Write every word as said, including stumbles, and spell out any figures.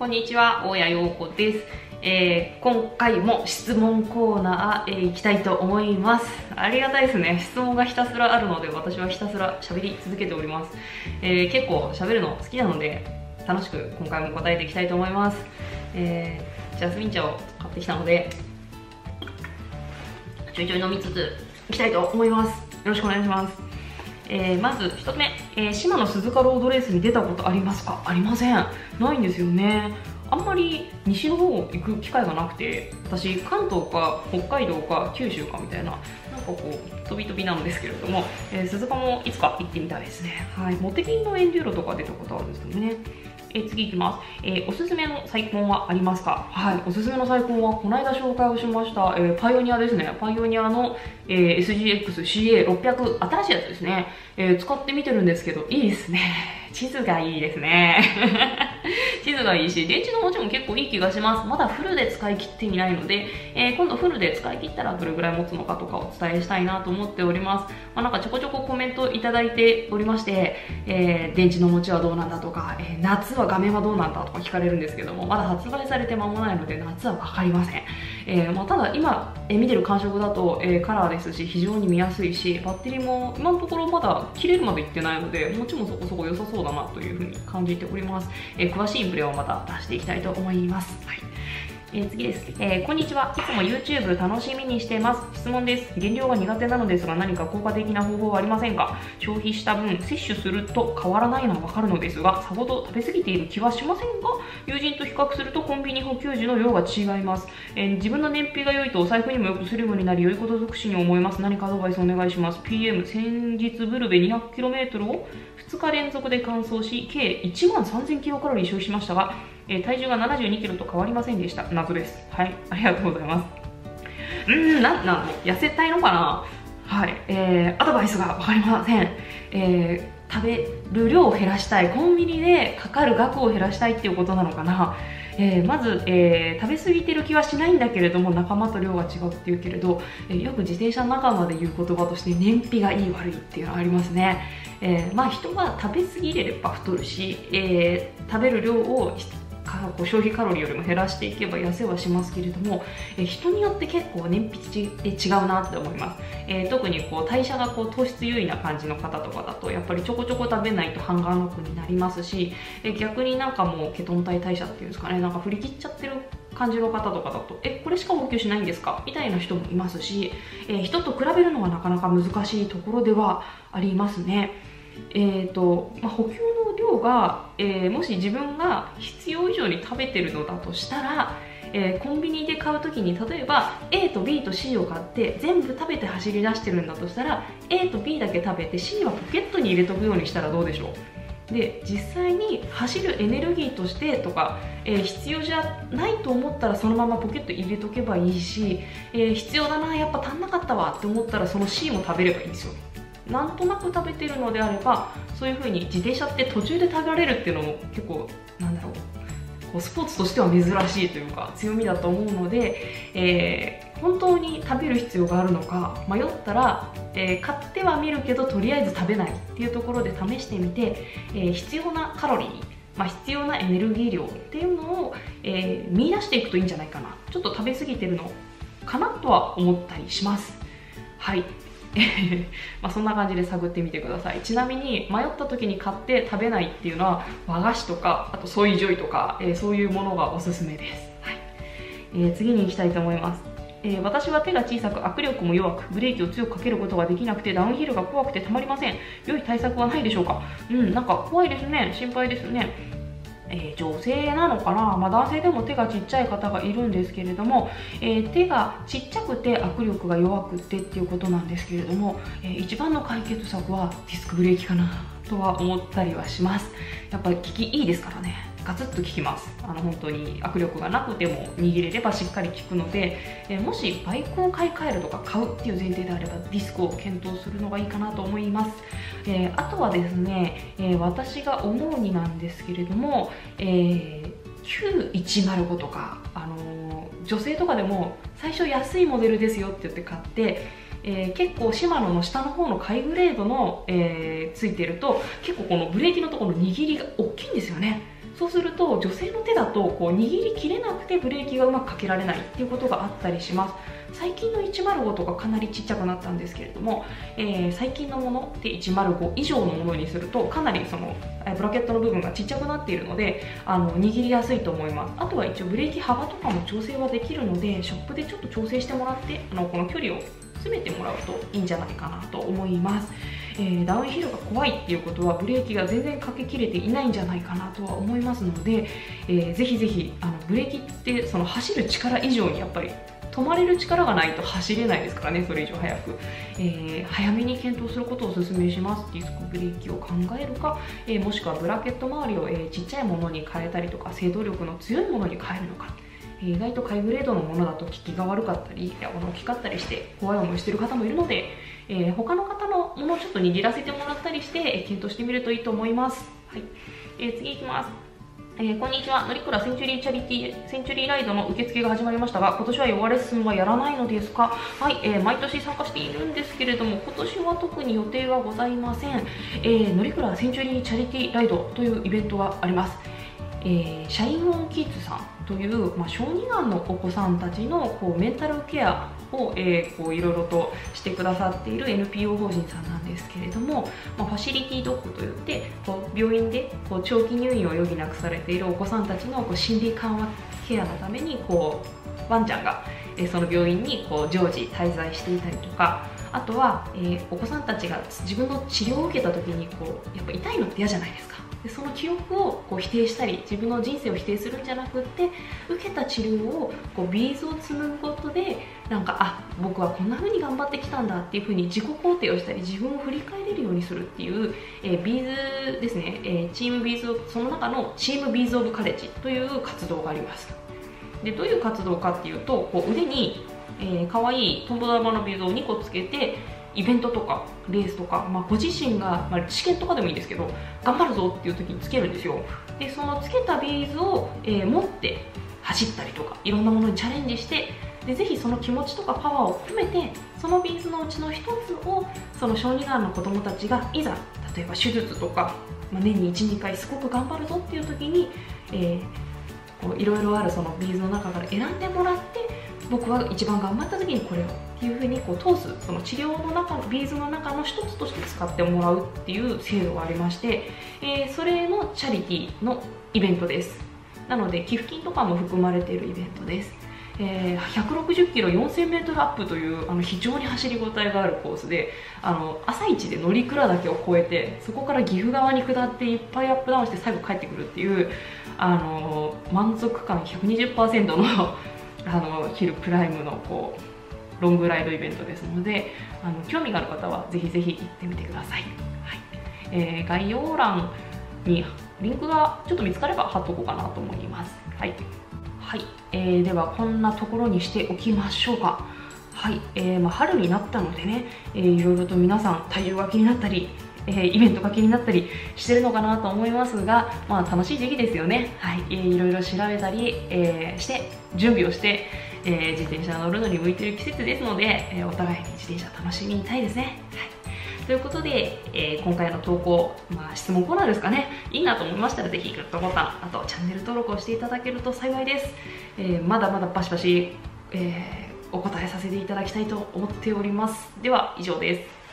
こんにちは、大谷陽子です。えー、今回も質問コーナー、えー、行きたいと思います。ありがたいですね。質問がひたすらあるので、私はひたすら喋り続けております。えー、結構喋るの好きなので、楽しく今回も答えていきたいと思います。えー、ジャスミン茶を買ってきたので、ちょいちょい飲みつついきたいと思います。よろしくお願いします。えー、まずひとつめ、えー、島の鈴鹿ロードレースに出たことありますか？ありません。ないんですよね。あんまり西の方行く機会がなくて、私関東か北海道か九州かみたいな、なんかこう飛び飛びなんですけれども、えー、鈴鹿もいつか行ってみたいですね。はい、モテキンのエンデューロとか出たことあるんですけどね。えー、次いきます、えー、おすすめのサイコンはありますか？はい、おすすめのサイコンはこの間紹介をしました、えー、パイオニアですね。パイオニアの、えー、エスジーエックスシーエーろっぴゃく 新しいやつですね、えー、使ってみてるんですけど、いいですね。地図がいいですね。地図がいいし、電池の持ちも結構いい気がします。まだフルで使い切っていないので、えー、今度フルで使い切ったらどれぐらい持つのかとかお伝えしたいなと思っております。まあ、なんかちょこちょこコメントいただいておりまして、えー、電池の持ちはどうなんだとか、えー、夏は画面はどうなんだとか聞かれるんですけども、まだ発売されて間もないので夏は分かりません。えーまあ、ただ今、えー、見てる感触だと、えー、カラーですし非常に見やすいし、バッテリーも今のところまだ切れるまでいってないので、持ちもそこそこ良さそうだなというふうに感じております。えー、詳しいインプレをまた出していきたいと思います。はい、えー、次です、えー、こんにちは。いつも YouTube 楽しみにしています。質問です。減量が苦手なのですが、何か効果的な方法はありませんか？消費した分摂取すると変わらないのはわかるのですが、さほど食べ過ぎている気はしませんが、友人と比較するとコンビニ補給時の量が違います。えー、自分の燃費が良いとお財布にもよくスリムになり、良いこと尽くしに思います。何かアドバイスお願いします。 ピーエム 先日ブルベ にひゃくキロメートル をふつか連続で完走し、計いちまんさんぜんキロカロリー消費しましたが、えー、体重がななじゅうにキロと変わりませんでした。謎です。はい、ありがとうございます。うーん、な、なん痩せたいのかな。はい、えー、アドバイスが分かりません。えー、食べる量を減らしたい、コンビニでかかる額を減らしたいっていうことなのかな。えー、まず、えー、食べ過ぎてる気はしないんだけれども、仲間と量が違うっていうけれど、えー、よく自転車仲間で言う言葉として燃費がいい悪いっていうのがありますね。えー、まあ人は食べ過ぎれば太るし、えー、食べる量を消費カロリーよりも減らしていけば痩せはしますけれども、えー、人によって結構燃費で違うなって思います。えー、特にこう代謝がこう糖質優位な感じの方とかだと、やっぱりちょこちょこ食べないとハンガーノックになりますし、えー、逆になんかもうケトン体代謝っていうんですかね、なんか振り切っちゃってる感じの方とかだと、えこれしか補給しないんですかみたいな人もいますし、えー、人と比べるのはなかなか難しいところではありますね。えーとまあ、補給の量が、えー、もし自分が必要以上に食べてるのだとしたら、えー、コンビニで買うときに例えば エー と ビー と シー を買って全部食べて走り出してるんだとしたら エー と ビー だけ食べて シー はポケットに入れとくようにしたらどうでしょう。で実際に走るエネルギーとしてとか、えー、必要じゃないと思ったらそのままポケット入れとけばいいし、えー、必要だな、やっぱ足んなかったわって思ったらその シー も食べればいいんですよ。なんとなく食べてるのであれば、そういう風に自転車って途中で食べられるっていうのも結構なんだろう、こうスポーツとしては珍しいというか強みだと思うので、えー、本当に食べる必要があるのか迷ったら、えー、買ってはみるけどとりあえず食べないっていうところで試してみて、えー、必要なカロリー、まあ、必要なエネルギー量っていうのを、えー、見出していくといいんじゃないかな。ちょっと食べ過ぎてるのかなとは思ったりします。はい。まあそんな感じで探ってみてください。ちなみに迷った時に買って食べないっていうのは和菓子とか、あとソイジョイとか、えー、そういうものがおすすめです。はい、えー、次に行きたいと思います。えー、私は手が小さく握力も弱くブレーキを強くかけることができなくてダウンヒルが怖くてたまりません。良い対策はないでしょうか？うん、なんか怖いですね。心配ですね。えー、女性なのかな、まあ、男性でも手がちっちゃい方がいるんですけれども、えー、手がちっちゃくて握力が弱くてっていうことなんですけれども、えー、一番の解決策はディスクブレーキかなとは思ったりはします。やっぱり効きいいですからね。ガツッと効きます。あの本当に握力がなくても握れればしっかり効くので、えー、もしバイクを買い替えるとか買うっていう前提であればディスクを検討するのがいいかなと思います。えー、あとはですね、えー、私が思うになんですけれども、えー、きゅういちまるごとか、あのー、女性とかでも最初安いモデルですよって言って買って、えー、結構シマノの下の方のハイグレードの、えー、ついてると結構このブレーキのところの握りが大きいんですよね。 そうすると女性の手だとこう握りきれなくてブレーキがうまくかけられないっていうことがあったりします。最近のいちまるごとかかなりちっちゃくなったんですけれども、えー、最近のものっていちまるご以上のものにするとかなりそのブラケットの部分がちっちゃくなっているので、あの握りやすいと思います。あとは一応ブレーキ幅とかも調整はできるので、ショップでちょっと調整してもらって、あのこの距離を詰めてもらうといいんじゃないかなと思います。えー、ダウンヒルが怖いっていうことはブレーキが全然かけきれていないんじゃないかなとは思いますので、えー、ぜひぜひあのブレーキってその走る力以上にやっぱり止まれる力がないと走れないですからね、それ以上速く、えー、早めに検討することをお勧めします。ディスクブレーキを考えるか、えー、もしくはブラケット周りを、えー、ちっちゃいものに変えたりとか制動力の強いものに変えるのか、えー、意外とハイグレードのものだと効きが悪かったり大きかったりして怖い思いしてる方もいるので、えー、他の方のものをちょっと握らせてもらったりして、えー、検討してみるといいと思います。はい、えー、次いきます。えー、こんにちは。のりくらセンチュリーチャリティー、センチュリーライドの受付が始まりましたが、今年はヨガレッスンはやらないのですか？はい、えー、毎年参加しているんですけれども、今年は特に予定がございません。えー、のりくらセンチュリーチャリティーライドというイベントがあります。えー、シャインオンキッズさんという、まあ、小児がんのお子さんたちのこうメンタルケアを、えー、こういろいろとしてくださっている エヌピーオー 法人さんなんですけれども、まあ、ファシリティドッグといってこう病院でこう長期入院を余儀なくされているお子さんたちのこう心理緩和ケアのためにこうワンちゃんが、えー、その病院にこう常時滞在していたりとか、あとは、えー、お子さんたちが自分の治療を受けた時にこうやっぱ痛いのって嫌じゃないですか。でその記憶をこう否定したり自分の人生を否定するんじゃなくって受けた治療をこうビーズを紡ぐことでなんかあ僕はこんな風に頑張ってきたんだっていう風に自己肯定をしたり自分を振り返れるようにするっていう、えー、ビーズですね、えー、チームビーズその中のチームビーズオブカレッジという活動があります。でどういう活動かっていうとこう腕に、えー、かわいいトンボ玉のビーズをにこつけてイベントとかレースとか、まあ、ご自身が、まあ、試験とかでもいいですけど頑張るぞっていう時につけるんですよ。でそのつけたビーズを、えー、持って走ったりとかいろんなものにチャレンジしてでぜひその気持ちとかパワーを込めてそのビーズのうちの一つをその小児がんの子どもたちがいざ例えば手術とか、まあ、年にいち、にかいすごく頑張るぞっていう時に、えー、こういろいろあるそのビーズの中から選んでもらって僕は一番頑張った時にこれをっていう風にこう通すその治療の中のビーズの中の一つとして使ってもらうっていう制度がありまして、えー、それのチャリティーのイベントです。なので寄付金とかも含まれているイベントです。えー、ひゃくろくじゅっキロよんせんメートルアップというあの非常に走りごたえがあるコースであの朝一で乗鞍岳を越えてそこから岐阜側に下っていっぱいアップダウンして最後帰ってくるっていうあの満足感 ひゃくにじゅっパーセント のあのヒルクライムのこうロングライドイベントですのであの興味がある方はぜひぜひ行ってみてください。はいえー、概要欄にリンクがちょっと見つかれば貼っとこうかなと思います。はい、はいえー、ではこんなところにしておきましょうか。はい、えーまあ、春になったのでね、えー、いろいろと皆さん体重が気になったりえー、イベントが気になったりしてるのかなと思いますが、まあ、楽しい時期ですよね。はい、えー、いろいろ調べたり、えー、して準備をして、えー、自転車乗るのに向いている季節ですので、えー、お互いに自転車楽しみたいですね。はい、ということで、えー、今回の投稿、まあ、質問コーナーですかね、いいなと思いましたらぜひグッドボタン、あとチャンネル登録をしていただけると幸いです。えー、まだまだバシバシ、えー、お答えさせていただきたいと思っております。では以上です。